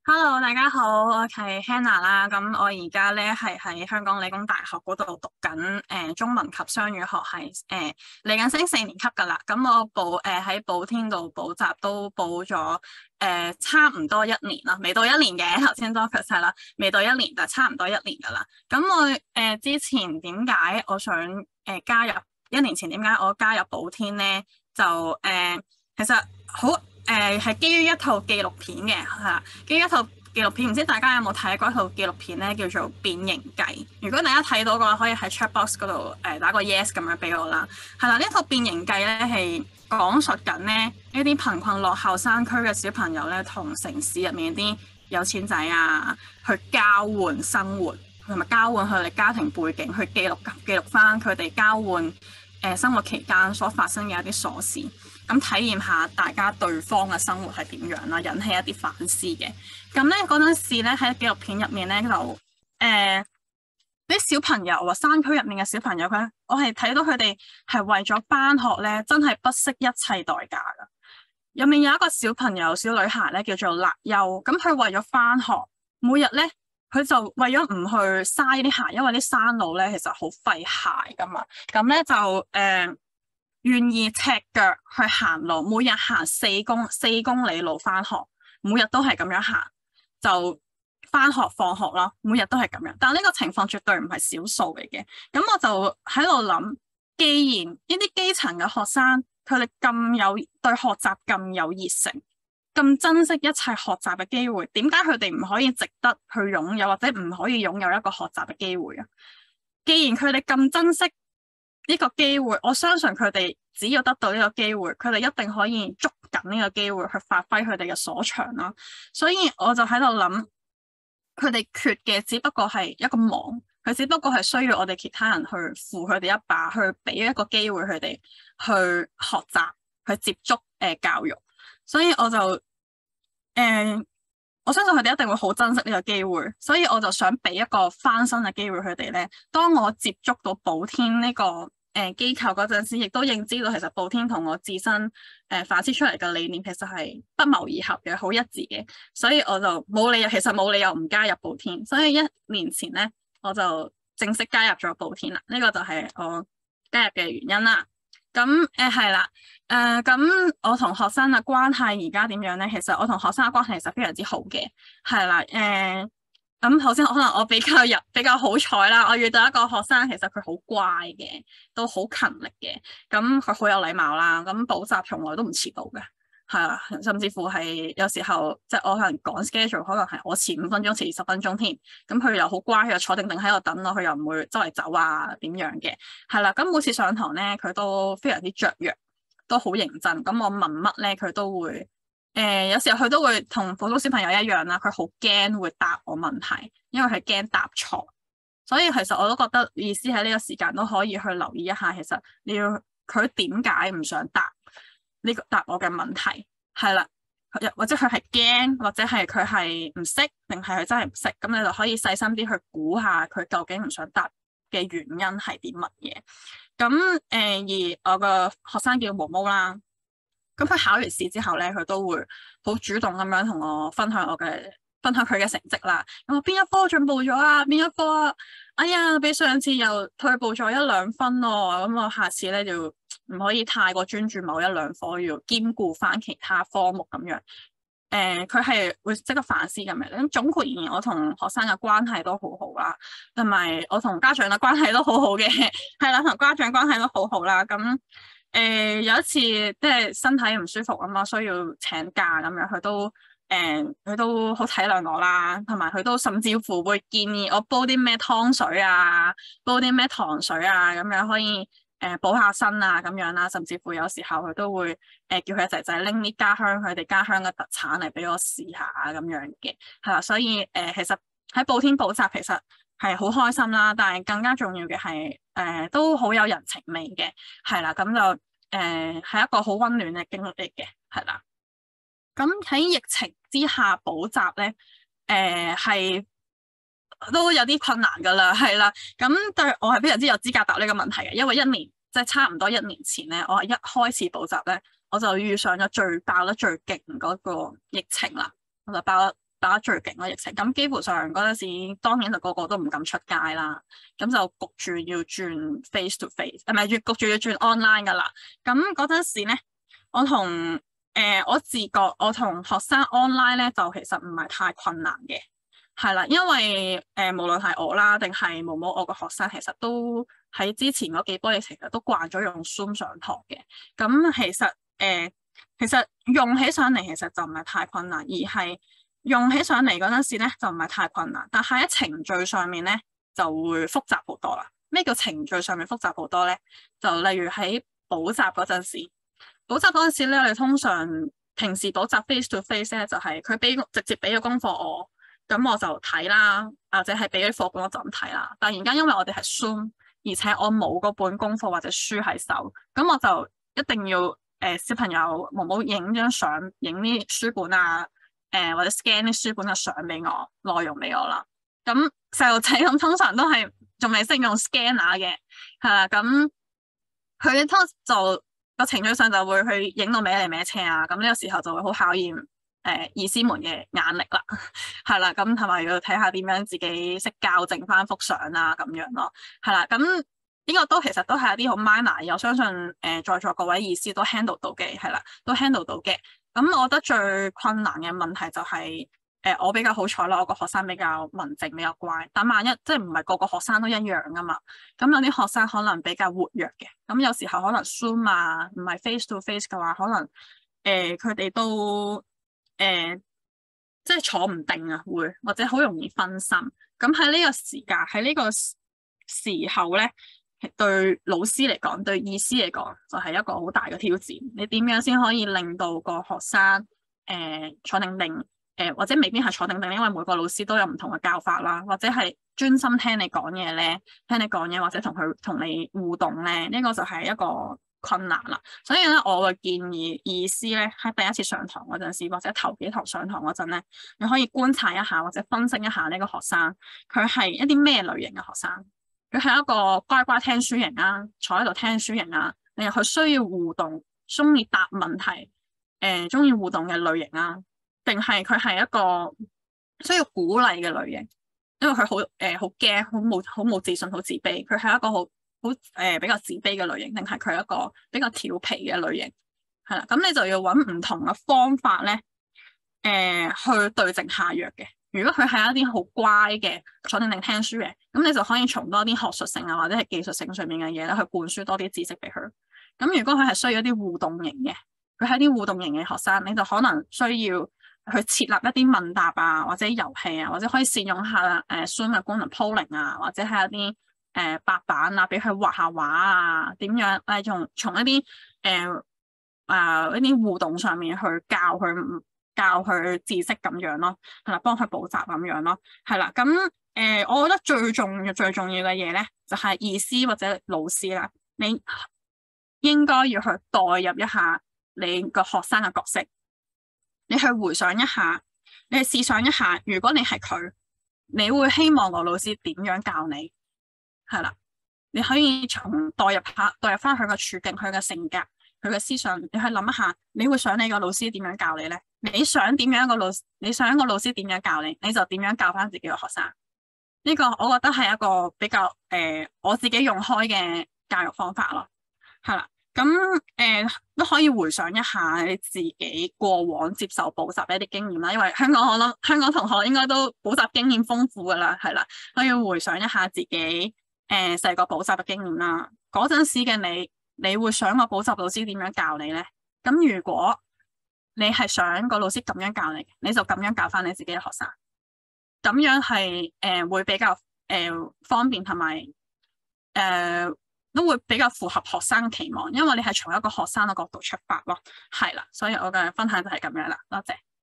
Hello，大家好，我係 Hannah 啦。咁我而家咧係喺香港理工大學嗰度讀緊中文及雙語學系嚟緊升4年級噶啦。咁我喺寶天度補習都補咗差唔多1年啦，未到1年嘅，頭先多謝晒啦，未到1年，但差唔多1年噶啦。咁我之前點解我想加入1年前點解我加入寶天咧？就其實好。係基於一套紀錄片嘅，係啦，基於一套紀錄片，唔知大家有冇睇過一套紀錄片咧，叫做變形計。如果大家睇到嘅話，可以喺 chat box 嗰度打個 yes 咁樣俾我啦。係啦，呢套變形計咧係講述緊咧一啲貧困落後山區嘅小朋友咧，同城市入面啲有錢仔啊，去交換生活，同埋交換佢哋家庭背景，去記錄翻佢哋交換生活期間所發生嘅一啲瑣事。咁體驗下大家對方嘅生活係點樣啦，引起一啲反思嘅。咁咧嗰陣時咧喺紀錄片入面咧就啲小朋友啊，山區入面嘅小朋友我係睇到佢哋係為咗返學咧，真係不惜一切代價噶。入面有一個小朋友小女孩咧叫做辣優，咁佢為咗返學，每日咧佢就為咗唔去嘥啲鞋，因為啲山路咧其實好費鞋噶嘛。咁咧就願意赤腳去行路，每日行4公里路返學，每日都係咁樣行，就返學放學啦，每日都係咁樣。但係呢個情況絕對唔係少數嚟嘅。咁我就喺度諗，既然呢啲基層嘅學生，佢哋對學習咁有熱誠，咁珍惜一切學習嘅機會，點解佢哋唔可以值得去擁有，或者唔可以擁有一個學習嘅機會啊？既然佢哋咁珍惜呢個機會，我相信佢哋只要得到呢個機會，佢哋一定可以捉緊呢個機會去發揮佢哋嘅所長啦。所以我就喺度諗，佢哋缺嘅只不過係一個忙，佢只不過係需要我哋其他人去扶佢哋一把，去俾一個機會佢哋去學習、去接觸教育。所以我相信佢哋一定會好珍惜呢個機會，所以我就想俾一個翻身嘅機會佢哋咧。當我接觸到寶天呢個機構嗰陣時，亦都認知到其實寶天同我自身反思出嚟嘅理念其實係不謀而合嘅，好一致嘅。所以我就其實冇理由唔加入寶天。所以1年前咧，我就正式加入咗寶天啦。呢個就係我加入嘅原因啦。咁係啦，咁我同學生嘅關係而家點樣咧？其實我同學生嘅關係其實非常之好嘅，係啦，咁頭先可能我比較好彩啦，我遇到一個學生，其實佢好乖嘅，都好勤力嘅，咁佢好有禮貌啦，咁補習從來都唔遲到嘅。係啊，甚至乎係有時候即係我可能趕 schedule，可能係我遲5分鐘，遲10分鐘添。咁佢又好乖，佢又坐定定喺度等我，佢又唔會周圍走啊點樣嘅。係啦，咁每次上堂咧，佢都非常之雀躍，都好認真。咁我問乜咧，佢都會有時候佢都會同普通小朋友一樣啦，佢好驚會答我問題，因為佢驚答錯。所以其實我都覺得意思喺呢個時間都可以去留意一下，其實你要佢點解唔想答我嘅問題，係啦，或者佢係驚，或者係佢係唔識，定係佢真係唔識，咁你就可以細心啲去估下佢究竟唔想答嘅原因係啲乜嘢。咁而我個學生叫毛毛啦，咁佢考完試之後咧，佢都會好主動咁樣同我分享佢嘅成績啦。咁我邊一科進步咗啊？邊一科啊？哎呀，比上次又退步咗1-2分咯。咁我下次咧就唔可以太過專注某1-2科，要兼顧翻其他科目咁樣。佢係會即刻反思咁樣。咁總括而言，我同學生嘅關係都好好啦，同埋我同家長嘅關係都好好嘅，係啦，同家長關係都好好啦。咁有一次即係身體唔舒服啊嘛，需要請假咁樣，佢都好體諒我啦，同埋佢都甚至乎會建議我煲啲咩湯水啊，煲啲咩糖水啊，咁樣可以補下身啊咁樣啦，甚至乎有時候佢都會叫佢仔仔拎啲佢哋家鄉嘅特產嚟俾我試下咁樣嘅，係啦，所以其實喺寶天補習其實係好開心啦，但係更加重要嘅係都好有人情味嘅，係啦，咁就係一個好溫暖嘅經歷嚟嘅，係啦。咁喺疫情之下補習咧，係都有啲困難噶啦，係啦。咁對我係非常之有資格答呢個問題嘅，因為即係差唔多1年前咧，我係一開始補習咧，我就遇上咗爆得最勁嗰個疫情啦，我就爆打得最勁咯疫情，咁基本上嗰陣時當然就個個都唔敢出街啦，咁就焗住要轉 face to face，唔係焗住要轉 online 噶啦。咁嗰陣時咧，我同我自覺我同學生 online 咧就其實唔係太困難嘅，係啦，因為無論係我啦定係毛毛我個學生，其實都喺之前嗰幾波疫情都慣咗用 Zoom 上堂嘅，咁其實用起上嚟其實就唔係太困難，而係用起上嚟嗰陣時咧就唔係太困難，但係喺程序上面咧就會複雜好多啦。咩叫程序上面複雜好多咧？就例如喺補習嗰陣時，補習嗰陣時咧，我哋通常平時補習 face to face 咧，就係佢直接俾個功課我，咁我就睇啦，或者係俾啲課本我就咁睇啦。突然間因為我哋係 Zoom，而且我冇嗰本功課或者書喺手，咁我就一定要小朋友冇影張相，影啲書本啊，或者 scan 啲書本嘅相俾我，內容俾我啦。咁細路仔咁通常都係仲未識用 scanner 嘅，係啦，咁佢就個程序上就會去影到歪嚟歪斜啊，咁呢個時候就會好考驗意思們嘅眼力啦，係啦，咁同埋要睇下點樣自己識校正翻幅相啊咁樣咯，係啦，咁呢個都其實都係一啲好 minor，我相信在座各位醫師都 handle 到嘅，係啦，都 handle 到嘅。咁我覺得最困難嘅問題就係我比較好彩啦，我個學生比較文靜比較乖，但萬一即係唔係個個學生都一樣噶嘛，咁有啲學生可能比較活躍嘅，咁有時候可能 Zoom 啊唔係 face to face 嘅話，可能佢哋都即係坐唔定啊，會或者好容易分心。咁喺呢個時間喺呢個時候咧，對老師嚟講，對醫師嚟講，就係一個好大嘅挑戰。你點樣先可以令到個學生坐定定？或者未必係坐定定，因為每個老師都有唔同嘅教法啦，或者係專心聽你講嘢咧，聽你講嘢或者同你互動咧，呢個就係一個困難啦。所以咧，我會建議醫師咧喺第一次上堂嗰陣時，或者頭幾堂上堂嗰陣咧，你可以觀察一下或者分析一下呢個學生，佢係一啲咩類型嘅學生。佢係一個乖乖聽書型啊，坐喺度聽書型啊，定係佢需要互動，中意答問題，中意互動嘅類型啊？定係佢係一個需要鼓勵嘅類型，因為佢好驚，好冇自信，好自卑。佢係一個好比較自卑嘅類型，定係佢係一個比較調皮嘅類型？係啦，咁你就要揾唔同嘅方法咧，去對症下藥嘅。如果佢係一啲好乖嘅，坐定定聽書嘅，咁你就可以從多啲學術性啊，或者係技術性上面嘅嘢咧，去灌輸多啲知識俾佢。咁如果佢係需要一啲互動型嘅，佢係啲互動型嘅學生，你就可能需要去設立一啲問答啊，或者遊戲啊，或者可以善用下Zoom 嘅功能 polling 啊，或者係一啲白板啊，俾佢畫下畫啊，點樣從一啲一啲互動上面去教佢知識咁樣咯，係啦，幫佢補習咁樣咯，係啦，咁我覺得最重要嘅嘢咧，就係醫師或者老師啦，你應該要去代入一下你個學生嘅角色。你去回想一下，你去試想一下，如果你係佢，你會希望個老師點樣教你？係啦，你可以代入翻佢個處境、佢嘅性格、佢嘅思想，你去諗一下，你會想你個老師點樣教你咧？你想點樣你想一個老師點樣教你，你就點樣教翻自己個學生。呢個我覺得係一個比較我自己用開嘅教育方法咯，係啦。咁都可以回想一下你自己過往接受補習嘅一啲經驗啦，因為香港同學應該都補習經驗豐富噶啦，係啦，可以回想一下自己細個補習嘅經驗啦。嗰陣時嘅你會想個補習老師點樣教你咧？咁如果你係想個老師咁樣教你，你就咁樣教翻你自己嘅學生，咁樣係會比較方便同埋都會比較符合學生嘅期望，因為你係從一個學生嘅角度出發咯，係啦，所以我嘅分享就係咁樣啦，多謝。